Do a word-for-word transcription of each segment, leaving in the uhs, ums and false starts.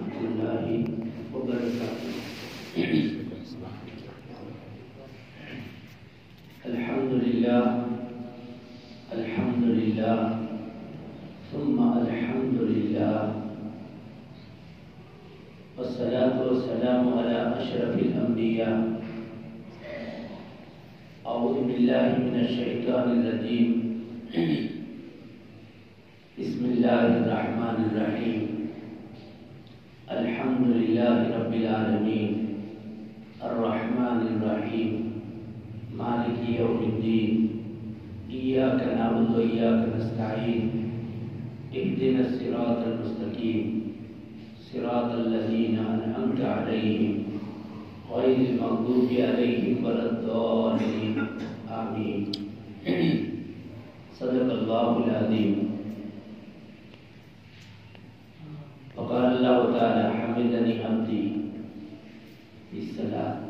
ورحمۃ اللہ وبرکاتہ۔ الحمد للہ الحمد للہ ثم الحمد للہ والصلاة والسلام على اشرف الانبیاء۔ اعوذ باللہ من الشیطان الرجیم، بسم اللہ الرحمن الرحیم، الحمد للہ رب العالمین، الرحمن الرحیم، مالک یوم الدین، ایاک نعبد و ایاک نستعین، اهدنا الصراط المستقیم، صراط الذین انعمت علیہم غیر المغضوب علیہم ولا الضالین، آمین۔ صدق اللہ العظیم۔ وقال اللہ تعالی حمدنی عبدی بالصلاۃ۔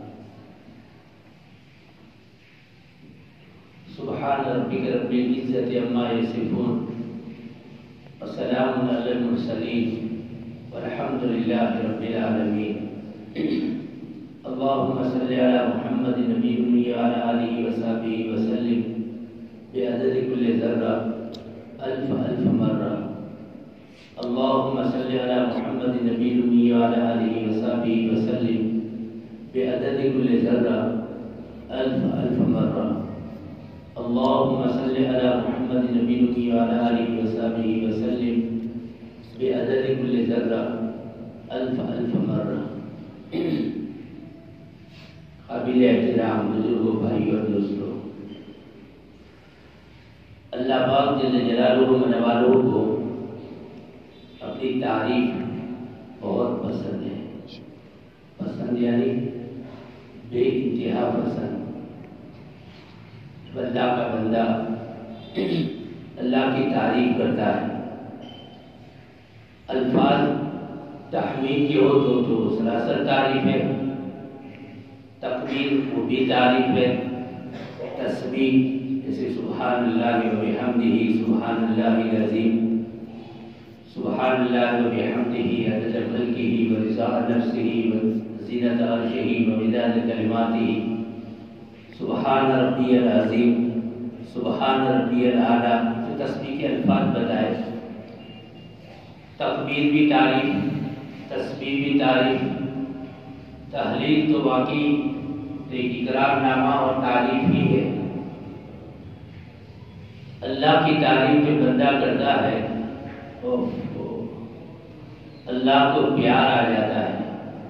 سبحان ربک رب العزۃ عما یصفون وسلام علی المرسلین والحمد للہ رب العالمین۔ اللهم صل على محمد نبی امی وعلى آلہ وصحبہ وسلم بعدد كل ذرہ الف الف مرہ۔ اللهم صل على محمد نبی امی وعلى آلہ وصحبہ وسلم بعدد كل ذرہ الف الف مرہ۔ اللهم صل على محمد نبی امی وعلى آلہ وصحبہ وسلم بعدد كل ذرہ الف الف مرہ۔ قابل احترام بزرگوں، بھائی اور دوستوں، اللہ پاک جل جلالہ من والوں کو اپنی تعریف بہت پسند ہے۔ پسند یعنی بے انتہا پسند۔ اللہ کا بندہ اللہ کی تعریف کرتا ہے، الفاظ تحمید کی ہو تو تو سراسر تعریف ہے، تکبیر وہ بھی تعریف ہے، تسبیح جیسے سبحان اللہ و بحمدہ سبحان اللہ العظیم، سبحان اللہ و بحمدہ عدد خلقہ و رضا نفسہ و زینت عرشہ و مداد کلماتہ، سبحان ربی العظیم، سبحان ربی الاعلیٰ، جو تسبیح کے الفاظ بتائے۔ تکبیر بھی تعریف، تسبیح بھی تعریف، تحلیل تو واقعی ایک اقرار نامہ اور تعریف ہی ہے۔ اللہ کی تعریف جو بندہ کرتا ہے اللہ کو پیار آ جاتا ہے۔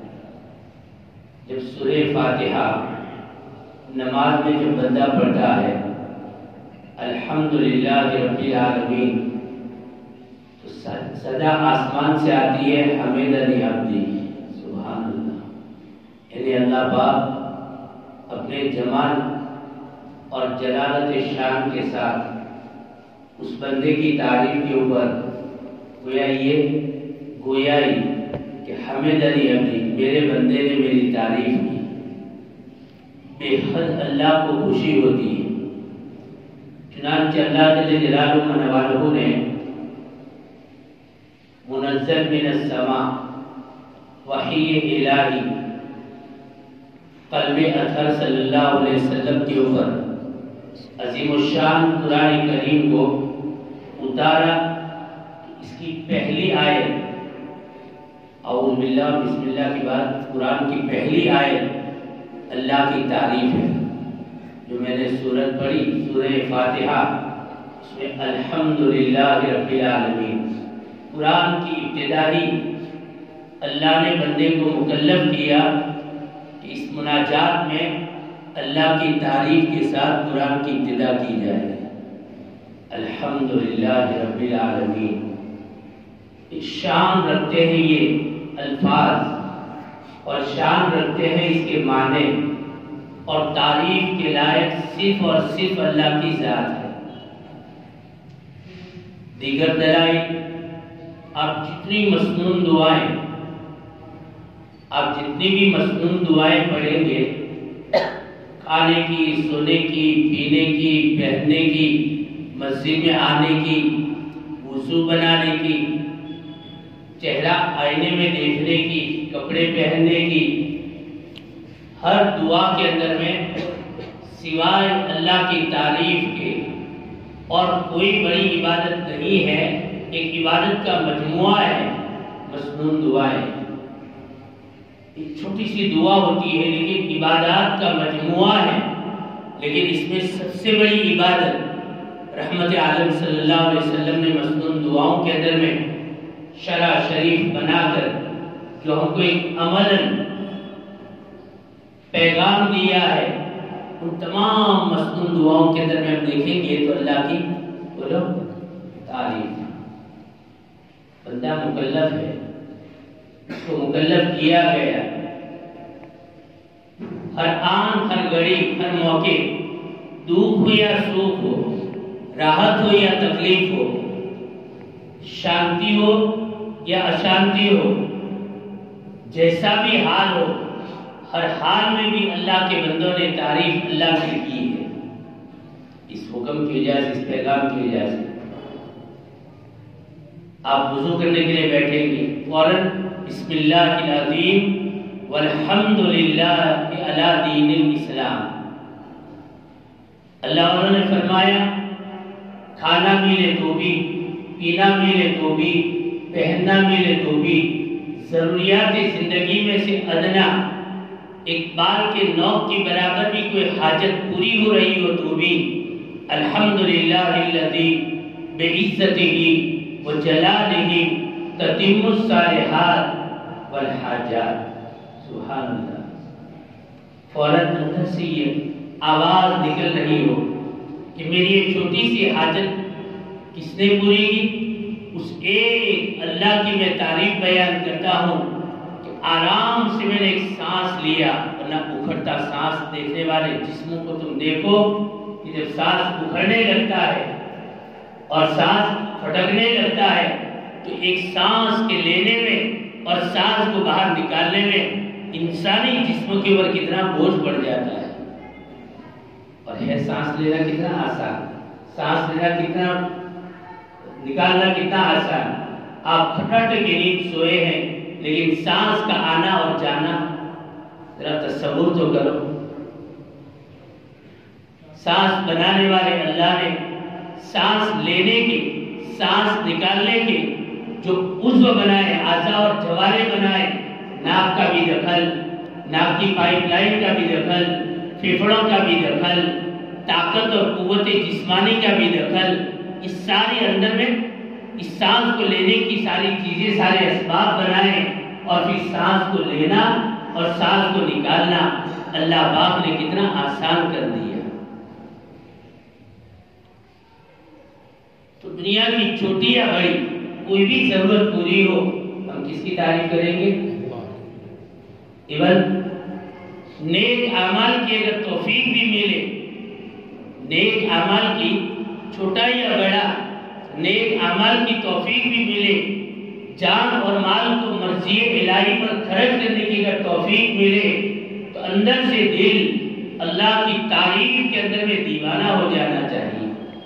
جب سورہ فاتحہ نماز میں جو بندہ پڑھتا ہے الحمدللہ رب العالمین، تو صدا آسمان سے آتی ہے حمدنی عبدی، سبحان اللہ، یعنی اللہ پاک اپنے جمال اور جلالت شان کے ساتھ اس بندے کی تعریف کے اوپر گویا یہ گویائی کہ حمدنی عبدی، میرے بندے نے میری تعریف کی، بے حد اللہ کو خوشی ہوتی ہے۔ چنانچہ اللہ جل جلالہ من والہ نے منزل من السماء وحی الہی قلب اطہر صلی اللہ علیہ وسلم کے اوپر عظیم الشان قرآن کریم کو اتارا۔ اس کی پہلی آیت اعوذ باللہ بسم اللہ کے بعد قرآن کی پہلی آیت اللہ کی تعریف ہے، جو میں نے سورت پڑھی سورہ فاتحہ، اس میں الحمدللہ رب العالمین، قرآن کی ابتدا ہی اللہ نے بندے کو مکلف کیا کہ اس مناجات میں اللہ کی تعریف کے ساتھ قرآن کی ابتدا کی جائے۔ الحمدللہ رب العالمین، شان رکھتے ہیں یہ الفاظ اور شان رکھتے ہیں اس کے معنی، اور تعریف کے لائق صرف اور صرف اللہ کی ذات ہے۔ دیگر دلائل آپ جتنی مسنون دعائیں آپ جتنی بھی مسنون دعائیں پڑھیں گے، کھانے کی، سونے کی، پینے کی، پہننے کی، مسجد میں آنے کی، وضو بنانے کی، چہرہ آئینے میں دیکھنے کی، کپڑے پہننے کی، ہر دعا کے اندر میں سوائے اللہ کی تعریف کے اور کوئی بڑی عبادت نہیں ہے. ایک عبادت کا مجموعہ ہے مسنون دعائیں. ایک چھوٹی سی دعا ہوتی ہے لیکن عبادات کا مجموعہ ہے. لیکن اس میں سب سے بڑی عبادت رحمت عالم صلی اللہ علیہ وسلم نے مسنون دعاؤں کے اندر میں شرع شریف بنا کر جو ہم کو ایک عملاً پیغام دیا ہے، ان تمام مسنون دعاؤں کے اندر میں ہم دیکھیں گے تو اللہ کی بولو تعریف. بندہ مکلف ہے، اس کو مکلف کیا گیا ہر آن، ہر گھڑی، ہر موقع، دکھ ہو یا سوکھ ہو، راحت ہو یا تکلیف ہو، شانتی ہو یا اشانتی ہو، جیسا بھی حال ہو، ہر حال میں بھی اللہ کے بندوں نے تعریف اللہ کی کی ہے. اس حکم کی وجہ سے، اس پیغام کی وجہ سے آپ وضو کرنے کے لیے بیٹھیں گے فوراً بسم اللہ العظیم والحمد للہ علی دین الاسلام. اللہ انہوں نے فرمایا کھانا ملے تو بھی، پینا ملے تو بھی، پہننا ملے تو بھی، ضروریات زندگی میں سے ادنا ایک بال کے نوک کے برابر بھی کوئی حاجت پوری ہو رہی ہو تو بھی الحمدللہ الذی بعزتہ وجلالہ تتم الصالحات والحاجات. سبحان اللہ. فوراً اندر سے یہ آواز نکل رہی ہو کہ میری ایک چھوٹی سی حاجت کس نے پوری کی؟ اس ایک اللہ کی میں تعریف بیان کرتا ہوں کہ آرام سے میں نے ایک سانس لیا. ورنہ اکھڑتا سانس دیکھنے والے جسموں کو تم دیکھو کہ جب سانس اکھڑنے لگتا ہے اور سانس پھٹکنے لگتا ہے تو ایک سانس کے لینے میں اور سانس کو باہر نکالنے میں انسانی جسم کے اوپر کتنا بوجھ پڑ جاتا ہے. اور ہے سانس لینا کتنا آسان، سانس لینا کتنا، نکالنا کتنا آسان. آپ کھٹکھ کے نیند سوئے ہیں لیکن سانس کا آنا اور جانا ذرا تصور تو کرو. سانس بنانے والے اللہ نے سانس لینے کے، سانس نکالنے کے جو عضو بنائے، اعضاء اور جوارے بنائے، ناک کا بھی دخل، ناک کی پائپ لائن کا بھی دخل، پھیپھڑوں کا بھی دخل، طاقت اور قوت جسمانی کا بھی دخل، اس سارے اندر میں اس سانس کو لینے کی ساری چیزیں، سارے اسباب بنائے اور پھر سانس کو لینا اور سانس کو نکالنا اللہ پاک نے کتنا آسان کر دیا. تو دنیا کی چھوٹی یا بڑی کوئی بھی ضرورت پوری ہو ہم کس کی تعریف کریں گے؟ ایون نیک اعمال کی اگر توفیق بھی ملے، نیک اعمال کی چھوٹا یا بڑا نیک اعمال کی توفیق بھی ملے، جان اور مال کو مرضی الہی پر خرچ کرنے کی اگر توفیق ملے تو اندر سے دل اللہ کی تعریف کے اندر میں دیوانہ ہو جانا چاہیے.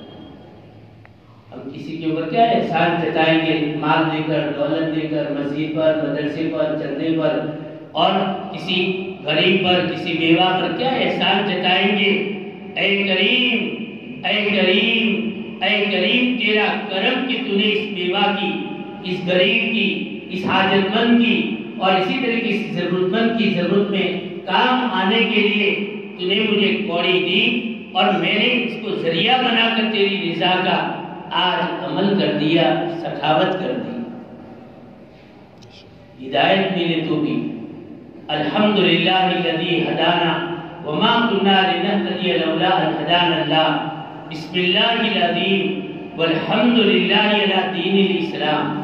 ہم کسی کے اوپر کیا احسان جتائیں گے مال دے کر، دولت دے کر، مسجد پر، مدرسے پر، چندے پر، اور کسی غریب پر، کسی بیوہ پر کیا احسان جتائیں گے؟ اے کریم، اے کریم، اے کریم تیرا کرم کہ تو نے اس بیوہ کی، اس غریب کی، اس حاجت مند کی اور اسی طرح کی ضرورت مند کی ضرورت میں کام آنے کے لیے تو نے مجھے کوڑی دی اور میں نے اس کو ذریعہ بنا کر تیری رضا کا آج عمل کر دیا، سخاوت کر دی. ہدایت ملے تو بھی الحمدللہ الذی ہدانا وما كنا لنهتدی لولا ان ہدانا اللہ، بسم اللہ العظیم والحمد للہ علی دین الاسلام.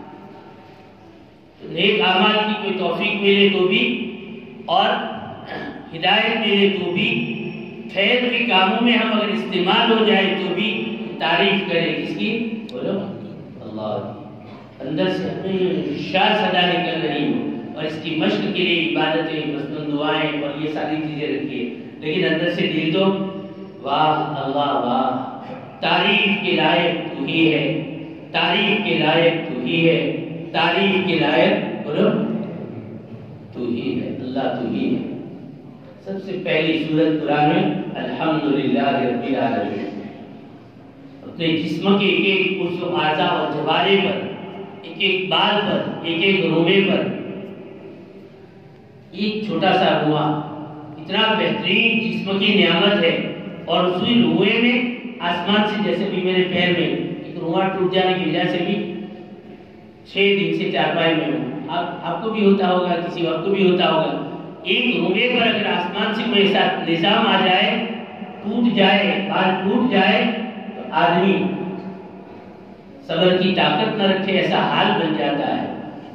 نیک اعمال کی کوئی توفیق ملے تو بھی اور ہدایت ملے تو بھی، خیر کے کاموں میں ہم اگر استعمال ہو جائے تو بھی تعریف کریں کس کی؟ بولو اللہ. اندر سے ہمیں شاد صدا نکل رہی ہو اور اس کی مشق کے لیے عبادتیں، مسنون دعائیں اور یہ ساری چیزیں رکھیے، لیکن اندر سے دل تو واہ اللہ واہ، تعریف کے لائق تو ہی ہے، تعریف کے لائق تو ہی ہے. تعریف کے لائق بولو تو ہی ہے، اللہ تو ہی ہے۔ سب سے پہلی سورت قرآن میں الحمدللہ رب العالمین، اپنے جسم کے ایک ایک عضو اعضاء اور جوارے پر، ایک ایک بال پر، ایک ایک رومے پر، ایک چھوٹا سا روما اتنا بہترین جسم کی نعمت ہے، اور اسی روئے میں آسمان سے جیسے بھی میرے پیر میں ایک روما ٹوٹ جانے کی وجہ سے بھی چھ دن سے چارپائی میں ہوں، آپ آپ کو بھی ہوتا ہوگا، کسی اور کو بھی ہوتا ہوگا۔ ایک رومے پر اگر آسمان سے کوئی ایسا نظام آ جائے، ٹوٹ جائے، بال ٹوٹ جائے، تو آدمی صبر کی طاقت نہ رکھے، ایسا حال بن جاتا ہے۔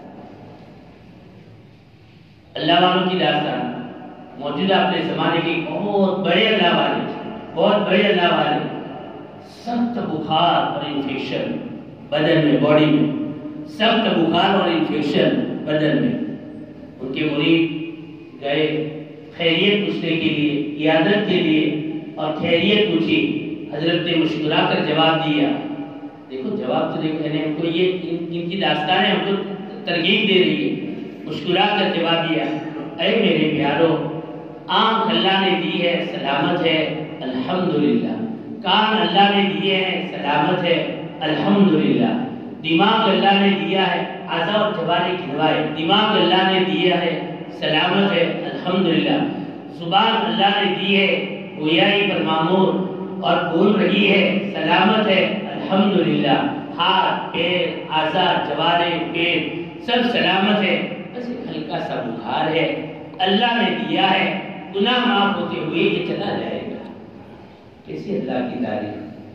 اللہ والوں کی داستان موجودہ اپنے زمانے کے بہت بڑے اللہ والے بہت بڑے اللہ والے سخت بخار اور انفیکشن بدن میں، باڈی میں سخت بخار اور انفیکشن بدن میں، ان کے مرید گئے خیریت پوچھنے کے لیے، عیادت کے لیے، اور خیریت پوچھی، حضرت نے مسکرا کر جواب دیا۔ دیکھو جواب تو دیکھو، ہم کو یہ ان کی داستانیں ہم کو ترغیب دے رہی ہے۔ مسکرا کر جواب دیا، اے میرے پیارو، آنکھ اللہ نے دی ہے، سلامت ہے، الحمدللہ۔ کان اللہ نے دیے ہیں، سلامت ہے، الحمدللہ۔ دماغ اللہ نے دیا ہے، اعضاء اور جوارے گھنوائے، دماغ اللہ نے دیا ہے، سلامت ہے، الحمدللہ۔ زبان اللہ نے دی ہے، گویائی پر معمور اور بول رہی ہے، سلامت ہے، الحمدللہ۔ ہاتھ، پیر، اعضاء، جوارے، پیٹ سب سلامت ہے، بس ایک ہلکا سا بخار ہے، اللہ نے دیا ہے، گناہ معاف ہوتے ہوئے یہ چلا جائے گا۔ کیسی اللہ کی تعریف!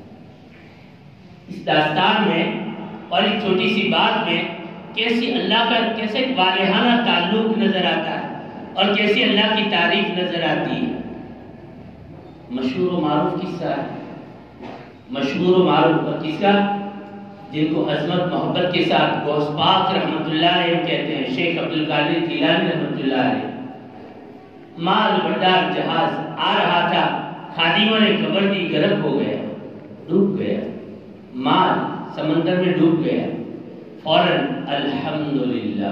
اس داستان میں اور ایک چھوٹی سی بات میں کیسی اللہ کا کیسے والہانہ تعلق نظر آتا ہے، اور کیسی اللہ کی تعریف نظر آتی ہے۔ مشہور و معروف قصہ ہے، مشہور و معروف اور قصہ جن کو عظمت محبت کے ساتھ غوث پاک رحمۃ اللہ علیہ کہتے ہیں، شیخ عبد القادر جیلانی رحمۃ اللہ علیہ۔ مال بردار جہاز آ رہا تھا، خادموں نے خبر دی، غرق ہو گیا، ڈوب گیا، مال سمندر میں ڈوب گیا۔ فوراً الحمدللہ،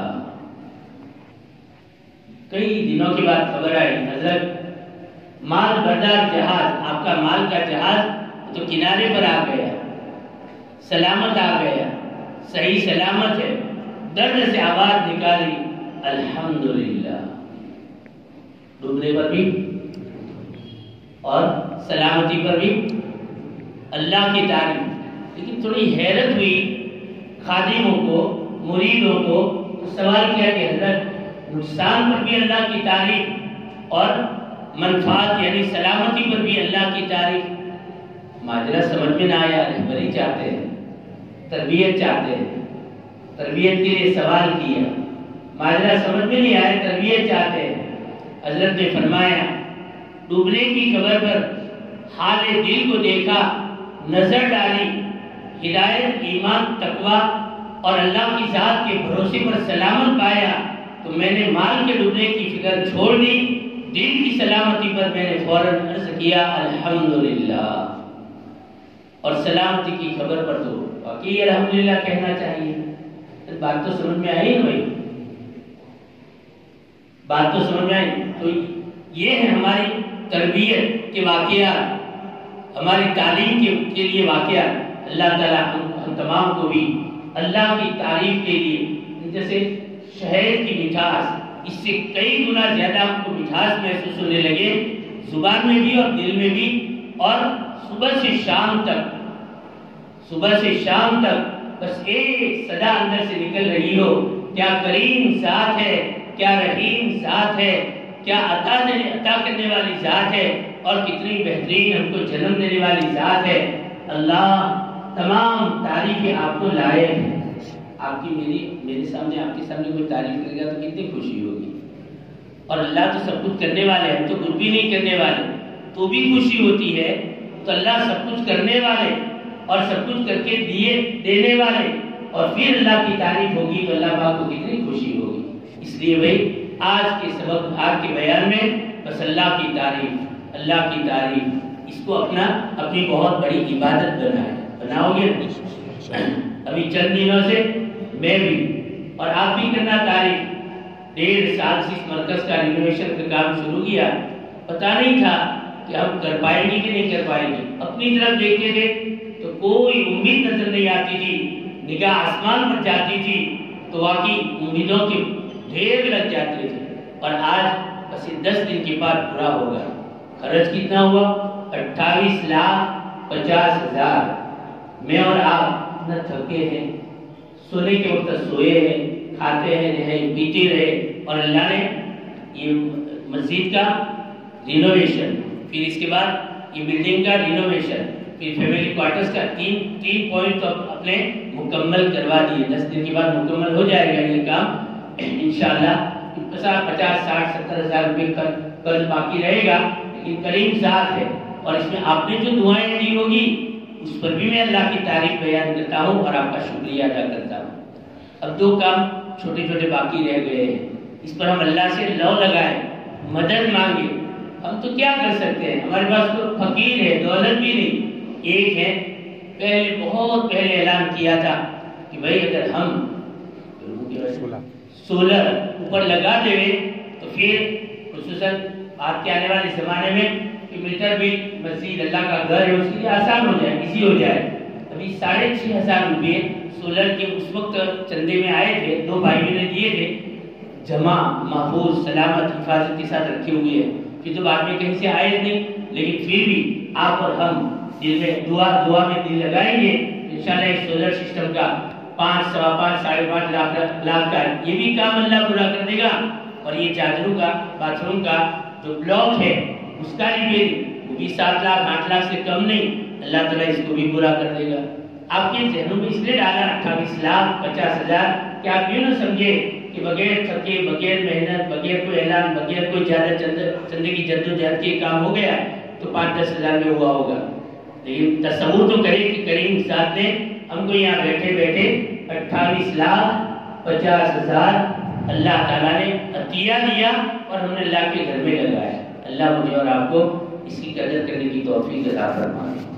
کئی دنوں کے بعد خبر آئی، حضرت مال بردار جہاز، آپ کا مال کا جہاز تو کنارے پر آ گیا، سلامت آ گیا، صحیح سلامت ہے۔ درد سے آواز نکالی، الحمدللہ۔ ڈوبنے پر بھی اور سلامتی پر بھی اللہ کی تعریف۔ لیکن تھوڑی حیرت ہوئی خادموں کو، مریدوں کو، سوال کیا کہ حضرت نقصان پر بھی اللہ کی تعریف اور منفعت یعنی سلامتی پر بھی اللہ کی تعریف؟ ماجرا سمجھ میں نہ آیا، رہبری چاہتے ہیں، تربیت چاہتے ہیں، تربیت کے لیے سوال کیا، ماجرا سمجھ میں نہیں آیا، تربیت چاہتے ہیں۔ حضرت نے فرمایا، ڈوبنے کی خبر پر حال دل کو دیکھا، نظر ڈالی، ہدایت، ایمان، تقویٰ اور اللہ کی ذات کے بھروسے پر سلامت پایا، تو میں نے مال کے ڈوبنے کی فکر چھوڑ دی، دل کی سلامتی پر میں نے فوراً عرض کیا الحمدللہ۔ اور سلامتی کی خبر پر تو واقعی الحمدللہ کہنا چاہیے۔ بات تو سمجھ میں آئی نا بھائی، بات تو سمجھ میں آئی۔ تو یہ ہے ہماری تربیت کے واقعات، ہماری تعلیم کے کے لیے واقعات۔ اللہ تعالیٰ ہم, ہم تمام کو بھی اللہ کی تعریف کے لیے، جیسے شہد کی مٹھاس، اس سے کئی گنا زیادہ ہم کو مٹھاس محسوس ہونے لگے، زبان میں بھی اور دل میں بھی، اور صبح سے شام تک صبح سے شام تک بس ایک صدا اندر سے نکل رہی ہو، کیا کریم ذات ہے، کیا رحیم ذات ہے، کیا عطا دینے عطا کرنے والی ذات ہے، اور کتنی بہترین ہم کو جنم دینے والی ذات ہے۔ اللہ تمام تعریفیں آپ کو لائق ہے۔ آپ کی میری میرے سامنے آپ کے سامنے کوئی تعریف کرے گا تو کتنی خوشی ہوگی۔ اور اللہ تو سب کچھ کرنے والے ہیں، ہم تو کچھ بھی نہیں کرنے والے، تو بھی خوشی ہوتی ہے۔ تو اللہ سب کچھ کرنے والے اور سب کچھ کر کے دیے دینے والے، اور پھر اللہ کی تعریف ہوگی تو اللہ پاک کو کتنی خوشی ہوگی۔ اس لیے بھائی آج کے سبق آج کے بیان میں بس اللہ کی تعریف، اللہ کی تعریف، اس کو اپنا اپنی بہت بڑی عبادت بنائے، بناؤ گے نا؟ ابھی چند دنوں سے میں بھی اور آپ بھی کرنا تعریف. ڈیڑھ سال سے اس مرکز کا رینوویشن کا کام شروع کیا. پتا نہیں تھا کہ ہم کر پائیں گے کہ نہیں کر پائیں گے. اپنی طرف دیکھتے تھے تو کوئی امید نظر نہیں آتی تھی. نگاہ آسمان پر جاتی تھی تو واقعی امیدوں کے ڈھیر لگ جاتے تھے. اور آج بس دس دن کے بعد پورا ہوگا. خرچ کتنا ہوا؟ اٹھائیس لاکھ پچاس ہزار. میں اور آپ نہ تھکے ہیں، سونے کے وقت سوئے ہیں، کھاتے ہیں رہے پیتے رہے. اور اللہ نے یہ مسجد کا رینوویشن، پھر اس کے بعد یہ بلڈنگ کا رینوویشن، پھر فیملی کوارٹرز کا تین تین پوائنٹ تو اپنے مکمل کروا دیے. دس دن کے بعد مکمل ہو جائے گا یہ کام انشاءاللہ. پچاس ساٹھ ستر ہزار روپے قرض باقی رہے گا، لیکن کریم ذات ہے. اور اس میں آپ نے جو دعائیں دی ہوگی اس پر بھی میں اللہ کی تعریف بیان کرتا ہوں اور آپ کا شکریہ ادا کرتا ہوں. اب دو کام چھوٹے چھوٹے باقی رہ گئے ہیں، اس پر ہم اللہ سے لو لگائیں، مدد مانگے. ہم تو کیا کر سکتے ہیں؟ ہمارے پاس تو فقیر ہے، دولت بھی نہیں. ایک ہے پہلے بہت پہلے اعلان کیا تھا کہ بھائی اگر ہم سولر اوپر لگا دے تو پھر خصوصاً آپ کے آنے والے زمانے میں کہ میٹر بل مسجد اللہ کا گھر ہے اس کے لیے آسان ہو جائے، ایزی ہو جائے. ابھی ساڑھے چھ ہزار روپے سولر کے اس وقت چندے میں آئے تھے، دو بھائیوں نے دیے تھے، جمع محفوظ سلامت حفاظت کے ساتھ رکھے ہوئے ہیں. پھر تو بعد میں کہیں سے آئے نہیں، لیکن پھر بھی آپ اور ہم دل میں دعا دعا میں دل لگائیں گے انشاءاللہ اس سولر سسٹم کا پانچ سوا پانچ ساڑھے پانچ لاکھ لاکھ کا یہ بھی کام اللہ پورا کر دے گا. اور یہ چادروں کا باتھ روم کا جو بلاک ہے اس کا ریپیئرنگ وہ بھی سات لاکھ آٹھ لاکھ سے کم نہیں، اللہ تعالیٰ اس کو بھی پورا کر دے گا. آپ کے ذہنوں میں اس لیے ڈالا اٹھائیس لاکھ پچاس ہزار کہ آپ یوں نہ سمجھے کہ بغیر تھکے بغیر محنت بغیر کوئی اعلان بغیر کوئی زیادہ چندے کی جدوجہد کے کام ہو گیا تو پانچ دس ہزار میں ہوا ہوگا. لیکن تصور تو کرے کہ کریم ذات نے ہم کو یہاں بیٹھے بیٹھے اٹھائیس لاکھ پچاس ہزار اللہ تعالیٰ نے عطیہ دیا اور ہم نے اللہ کے گھر میں لگایا. اللہ مجھے اور آپ کو اس کی قدر کرنے کی توفیق عطا فرمائے.